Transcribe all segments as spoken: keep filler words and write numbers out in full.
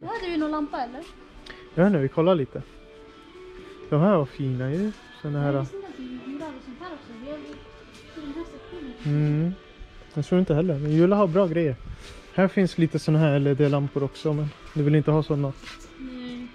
Ja, hade du någon lampa eller? Ja, nu vi kollar lite. De här var fina ju. Såna här. Ja, sånt här också. Vi har ju den här sektionen. Mm. Jag tror inte heller. Men Jula har bra grejer. Här finns lite såna här L E D-lampor också. Men du vill inte ha såna. Nej.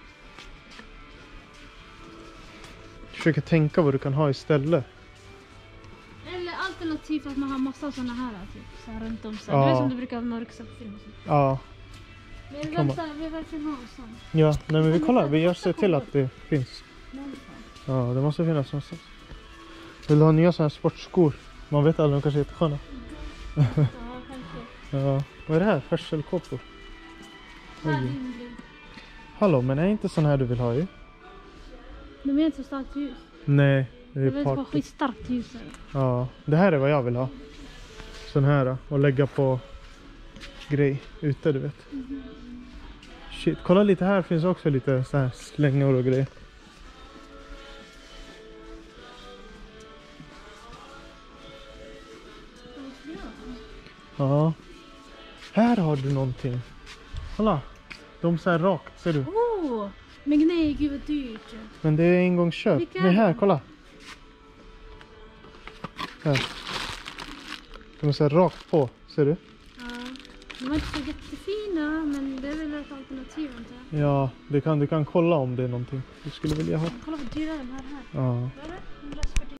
Försöker tänka vad du kan ha istället. Eller alternativt att man har massa såna här typ så här runt om sig. Ja. Det är som du brukar ha mörksatt-film. Ja. Men vi Kan vill vi verkligen ha en sån. Ja, nej men vi kollar. Vi gör se till att det finns. Ja, det måste finnas någonstans. Vill du ha nya såna här sportskor? Man vet aldrig, de kanske är jättesköna. Ja, kanske. Ja, vad är det här? Hörselkåpor. Här är min bild. Hallå, men är inte sån här du vill ha ju? De är inte så starkt ljus. Nej, det Det är är bara party. skitstarkt ljus här. Ja, det här är vad jag vill ha. Sån här och lägga på grej ute, du vet. Mm. Shit, kolla lite här, finns också lite så här slängor och grejer. Ja. Här har du någonting. Kolla. De så här rakt, ser du? Åh! Men nej, gud vad dyrt. Men det är en gång köpt. Vilka är Nej, här, de? kolla. Här. De är så här rakt på, ser du? Ja. De är inte så jättefina, men det är väl ett alternativ inte. Ja, det kan, du kan kolla om det är någonting du skulle vilja ha. Kolla vad dyra de här här. Ja. Vad är det?